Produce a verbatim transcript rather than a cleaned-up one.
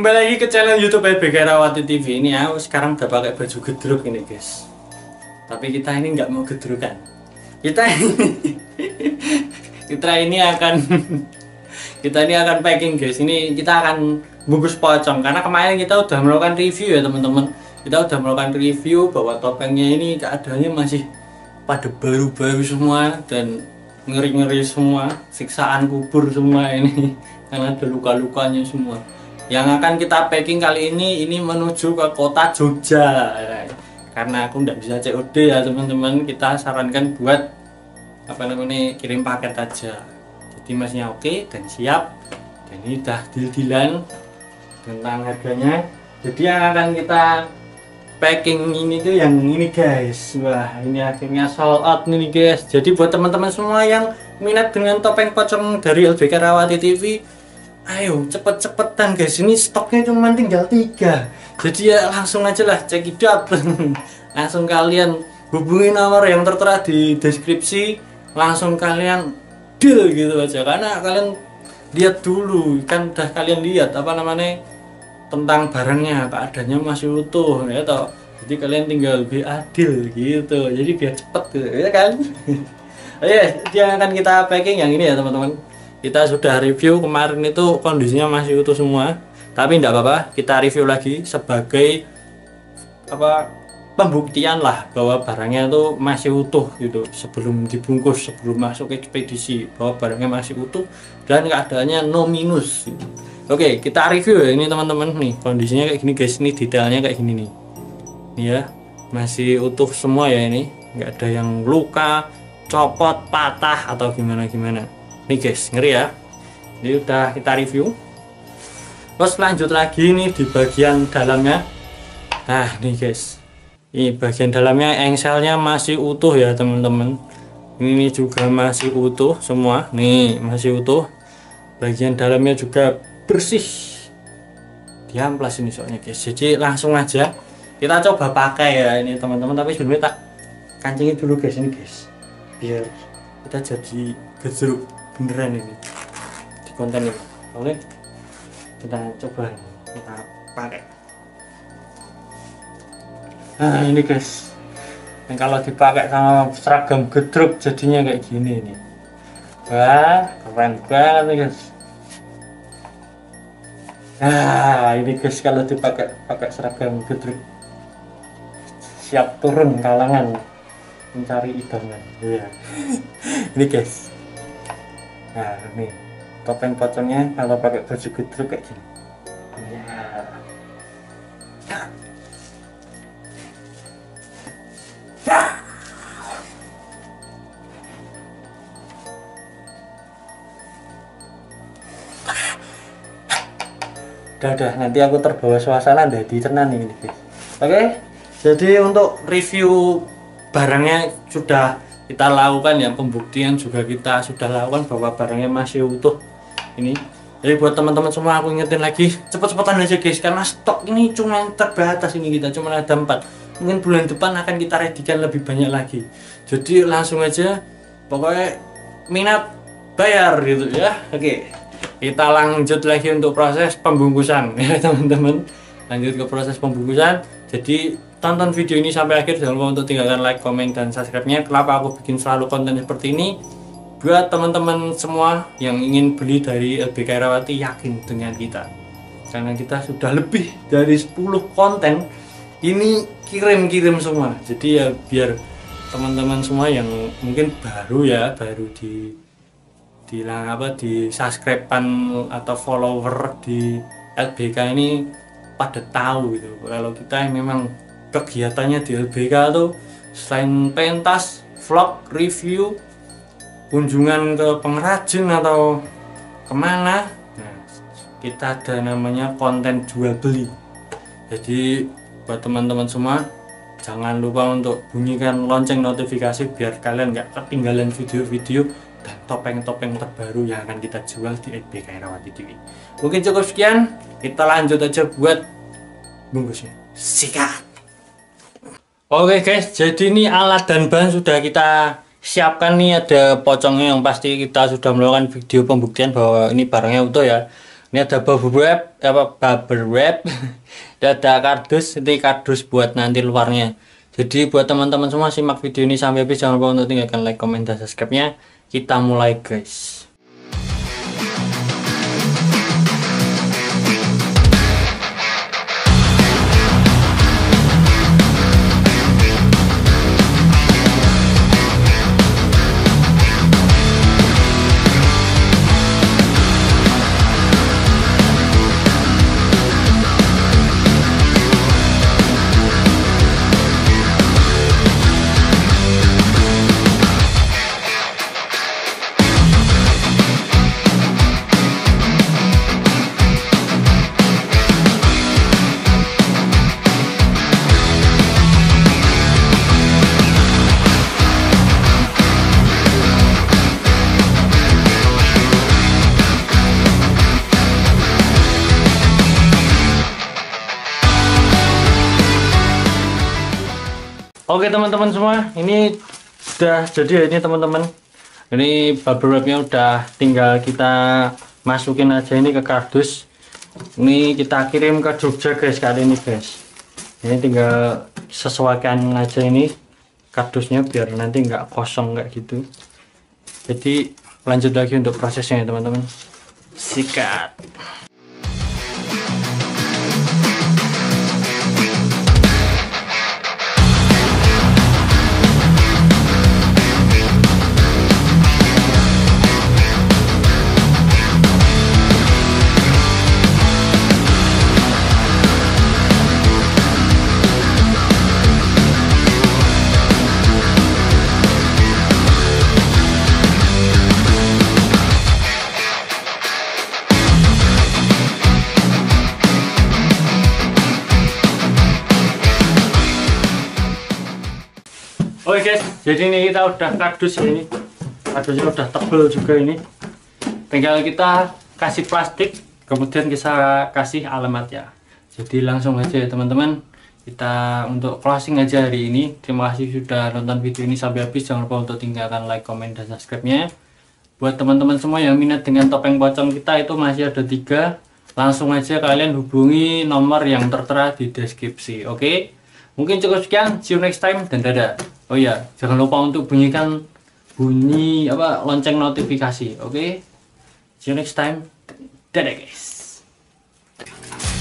kembali lagi ke channel YouTube L B K Herawati T V. Ini aku sekarang udah pakai baju gedruk ini guys. Tapi kita ini nggak mau gedrukan. Kita kita ini akan kita ini akan packing guys. Ini kita akan bungkus pocong karena kemarin kita udah melakukan review ya teman-teman. Kita udah melakukan review bahwa topengnya ini keadaannya masih pada baru-baru semua dan ngeri-ngeri semua, siksaan kubur semua ini karena ada luka-lukanya semua. Yang akan kita packing kali ini ini menuju ke kota Jogja. Karena aku nggak bisa C O D ya teman-teman, kita sarankan buat apa namanya kirim paket aja. Jadi masnya oke dan siap, dan ini udah deal-dealan tentang harganya. Jadi yang akan kita packing ini tuh yang ini guys. Wah, ini akhirnya sold out nih guys. Jadi buat teman-teman semua yang minat dengan topeng pocong dari L B K Herawati T V, ayo cepet-cepetan guys, ini stoknya cuma tinggal tiga. Jadi ya langsung aja lah check it out. Langsung kalian hubungi nomor yang tertera di deskripsi, langsung kalian deal gitu aja. Karena kalian lihat dulu, kan udah kalian lihat apa namanya tentang barangnya, keadaannya masih utuh ya toh. Jadi kalian tinggal be adil gitu, jadi biar cepet gitu ya kan. Oke, yang akan kita packing yang ini ya teman-teman. Kita sudah review kemarin itu kondisinya masih utuh semua, tapi tidak apa-apa, kita review lagi sebagai apa pembuktian lah bahwa barangnya itu masih utuh gitu sebelum dibungkus, sebelum masuk ekspedisi, bahwa barangnya masih utuh dan keadaannya no minus gitu. Oke, kita review ya ini teman-teman, nih kondisinya kayak gini guys, ini detailnya kayak gini nih, nih ya masih utuh semua ya, ini nggak ada yang luka, copot, patah atau gimana gimana. Nih guys, ngeri ya. Ini udah kita review. Terus lanjut lagi nih di bagian dalamnya. Nah nih guys, ini bagian dalamnya engselnya masih utuh ya teman-teman. Ini juga masih utuh semua. Nih masih utuh. Bagian dalamnya juga bersih. Diamplas ini soalnya guys. Jadi langsung aja kita coba pakai ya ini teman-teman. Tapi sebelumnya tak kancingin dulu guys ini guys, biar kita jadi gejruk beneran ini di konten ini. Oke, kita coba kita pakai. Nah ini guys, yang kalau dipakai sama seragam gedruk jadinya kayak gini nih. Wah keren banget nih guys. Nah ini guys, kalau dipakai pakai seragam gedruk siap turun kalangan mencari idaman. Iya. Ini guys. Nah nih topeng pocongnya kalau pakai baju gedruk kayak gini ya. Udah, udah, nanti aku terbawa suasana dari tenan ini guys. Oke, jadi untuk review barangnya sudah kita lakukan ya, pembuktian juga kita sudah lakukan bahwa barangnya masih utuh ini. Jadi buat teman-teman semua aku ingetin lagi, cepet-cepetan aja guys, karena stok ini cuma terbatas, ini kita cuma ada empat. Mungkin bulan depan akan kita readykan lebih banyak lagi. Jadi langsung aja, pokoknya minat bayar gitu ya. Oke, kita lanjut lagi untuk proses pembungkusan ya teman-teman. Lanjut ke proses pembungkusan. Jadi tonton video ini sampai akhir, jangan lupa untuk tinggalkan like, komen, dan subscribe-nya. Kenapa aku bikin selalu konten seperti ini? Buat teman-teman semua yang ingin beli dari L B K Herawati, yakin dengan kita, karena kita sudah lebih dari sepuluh konten ini kirim-kirim semua. Jadi ya biar teman-teman semua yang mungkin baru ya, baru di di apa di subscribe-an atau follower di L B K ini pada tahu gitu kalau kita memang kegiatannya di L B K tuh selain pentas, vlog, review, kunjungan ke pengrajin atau kemana, nah, kita ada namanya konten jual beli. Jadi buat teman-teman semua jangan lupa untuk bunyikan lonceng notifikasi biar kalian nggak ketinggalan video-video dan topeng-topeng terbaru yang akan kita jual di L B K Herawati T V. Mungkin cukup sekian, kita lanjut aja buat bungkusnya. Sikat. Oke guys, jadi ini alat dan bahan sudah kita siapkan nih. Ada pocongnya yang pasti kita sudah melakukan video pembuktian bahwa ini barangnya utuh ya. Ini ada bubble wrap, apa bubble wrap, dan ada kardus, ini kardus buat nanti luarnya. Jadi buat teman-teman semua simak video ini sampai habis, jangan lupa untuk tinggalkan like, comment, dan subscribe-nya. Kita mulai guys. Oke teman-teman semua, ini sudah jadi ya ini teman-teman. Ini bubble wrapnya udah tinggal kita masukin aja ini ke kardus. Ini kita kirim ke Jogja guys kali ini guys. Ini tinggal sesuaikan aja ini kardusnya biar nanti nggak kosong kayak gitu. Jadi lanjut lagi untuk prosesnya ya teman-teman. Sikat. Oke guys, jadi ini kita udah kardus ini, kardusnya udah tebel juga ini. Tinggal kita kasih plastik, kemudian kita kasih alamat ya. Jadi langsung aja ya teman-teman, kita untuk closing aja hari ini. Terima kasih sudah nonton video ini sampai habis. Jangan lupa untuk tinggalkan like, comment, dan subscribe-nya. Buat teman-teman semua yang minat dengan topeng pocong kita itu masih ada tiga. Langsung aja kalian hubungi nomor yang tertera di deskripsi. Oke, mungkin cukup sekian. See you next time dan dadah. Oh ya, jangan lupa untuk bunyikan bunyi apa lonceng notifikasi. Oke, okay? See you next time. Dadah guys.